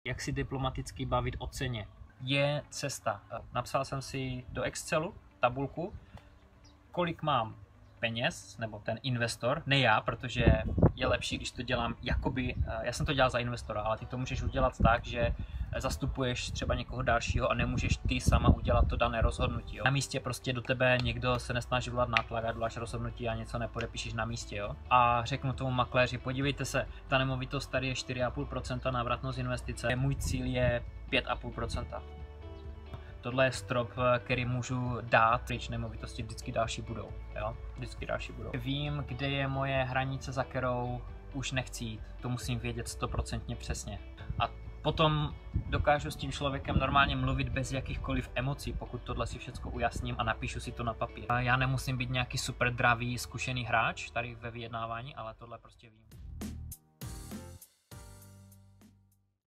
Jak si diplomaticky bavit o ceně? Je cesta. Napsal jsem si do Excelu tabulku, kolik mám peněz, nebo ten investor, ne já, protože je lepší, když to dělám jakoby, já jsem to dělal za investora, ale ty to můžeš udělat tak, že zastupuješ třeba někoho dalšího a nemůžeš ty sama udělat to dané rozhodnutí. Jo. Na místě prostě do tebe někdo se nesnaží volat nátlak a děláš rozhodnutí a něco nepodepíšeš na místě. Jo. A řeknu tomu makléři, podívejte se, ta nemovitost tady je 4,5% návratnost investice, můj cíl je 5,5%. Tohle je strop, který můžu dát, pryč nemovitosti vždycky další budou, jo? Vždycky další budou. Vím, kde je moje hranice, za kterou už nechci jít, to musím vědět 100% přesně. A potom dokážu s tím člověkem normálně mluvit bez jakýchkoliv emocí, pokud tohle si všechno ujasním a napíšu si to na papír. Já nemusím být nějaký super dravý, zkušený hráč tady ve vyjednávání, ale tohle prostě vím.